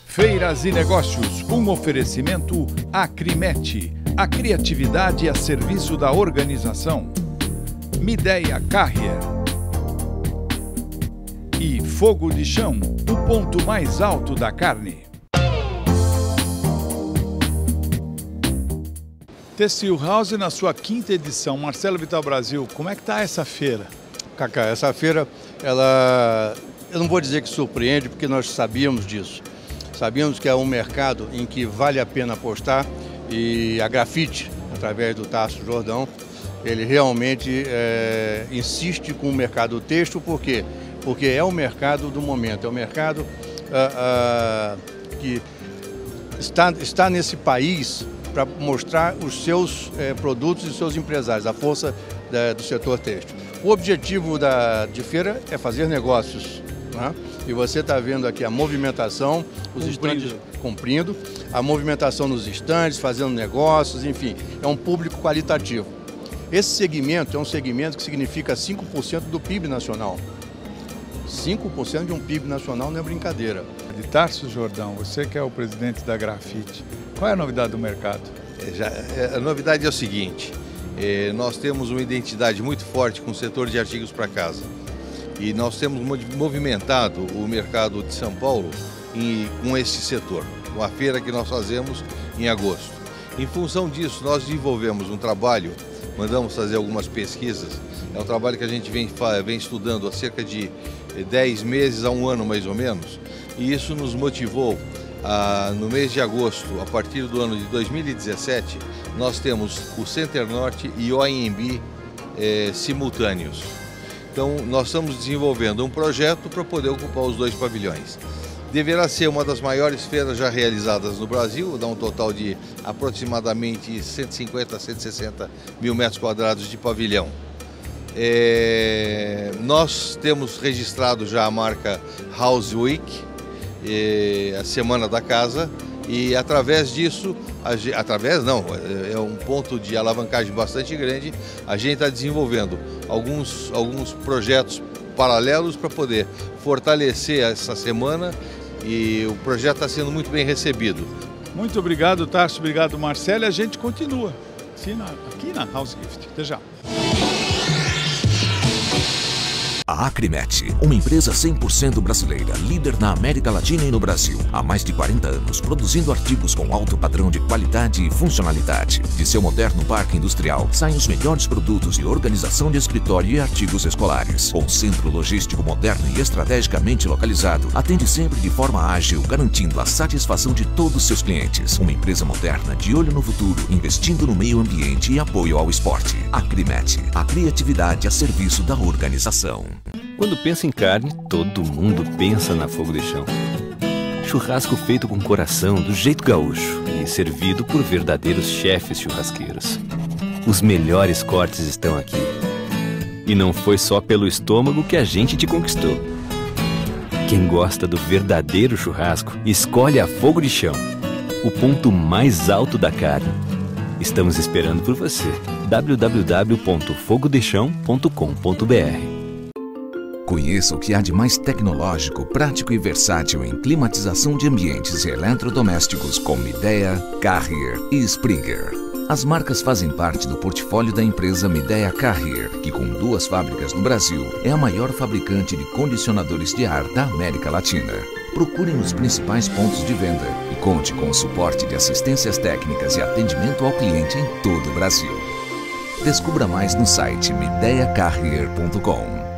Feiras e Negócios, um oferecimento Acrimet, a criatividade a serviço da organização. Mideia Carrier e Fogo de Chão, o ponto mais alto da carne. Têxtil House na sua 5ª edição. Marcelo Vital Brasil, como é que está essa feira? Cacá, essa feira, eu não vou dizer que surpreende, porque nós sabíamos disso. Sabíamos que é um mercado em que vale a pena apostar e a Grafite, através do Tarso Jordão, ele realmente insiste com o mercado têxtil, por quê? Porque é o mercado do momento, é o mercado que está nesse país para mostrar os seus produtos e seus empresários, a força do setor têxtil. O objetivo de feira é fazer negócios, né? E você está vendo aqui a movimentação, os estandes cumprindo, a movimentação nos estandes, fazendo negócios, enfim, é um público qualitativo. Esse segmento é um segmento que significa 5% do PIB nacional. 5% de um PIB nacional não é brincadeira. De Tarso Jordão, você que é o presidente da Grafite, qual é a novidade do mercado? A novidade é o seguinte, nós temos uma identidade muito forte com o setor de artigos para casa. E nós temos movimentado o mercado de São Paulo com esse setor, uma feira que nós fazemos em agosto. Em função disso, nós desenvolvemos um trabalho, mandamos fazer algumas pesquisas, é um trabalho que a gente vem estudando há cerca de 10 meses a 1 ano mais ou menos, e isso nos motivou no mês de agosto, a partir do ano de 2017, nós temos o Center Norte e o AMB simultâneos. Então, nós estamos desenvolvendo um projeto para poder ocupar os 2 pavilhões. Deverá ser uma das maiores feiras já realizadas no Brasil, dá um total de aproximadamente 150 a 160 mil metros quadrados de pavilhão. Nós temos registrado já a marca House Week, a Semana da Casa, e através disso, é um ponto de alavancagem bastante grande, a gente está desenvolvendo alguns projetos paralelos para poder fortalecer essa semana, e o projeto está sendo muito bem recebido. Muito obrigado, Tarso, obrigado, Marcelo, e a gente continua aqui na House Gift. Até já. A Acrimet, uma empresa 100% brasileira, líder na América Latina e no Brasil, há mais de 40 anos, produzindo artigos com alto padrão de qualidade e funcionalidade. De seu moderno parque industrial, saem os melhores produtos de organização de escritório e artigos escolares. Com centro logístico moderno e estrategicamente localizado, atende sempre de forma ágil, garantindo a satisfação de todos seus clientes. Uma empresa moderna, de olho no futuro, investindo no meio ambiente e apoio ao esporte. Acrimet, a criatividade a serviço da organização. Quando pensa em carne, todo mundo pensa na Fogo de Chão. Churrasco feito com coração, do jeito gaúcho e servido por verdadeiros chefes churrasqueiros. Os melhores cortes estão aqui. E não foi só pelo estômago que a gente te conquistou. Quem gosta do verdadeiro churrasco, escolhe a Fogo de Chão, o ponto mais alto da carne. Estamos esperando por você. www.fogodechão.com.br. Conheça o que há de mais tecnológico, prático e versátil em climatização de ambientes e eletrodomésticos com Mideia, Carrier e Springer. As marcas fazem parte do portfólio da empresa Mideia Carrier, que com 2 fábricas no Brasil, é a maior fabricante de condicionadores de ar da América Latina. Procure nos principais pontos de venda e conte com o suporte de assistências técnicas e atendimento ao cliente em todo o Brasil. Descubra mais no site mideiacarrier.com.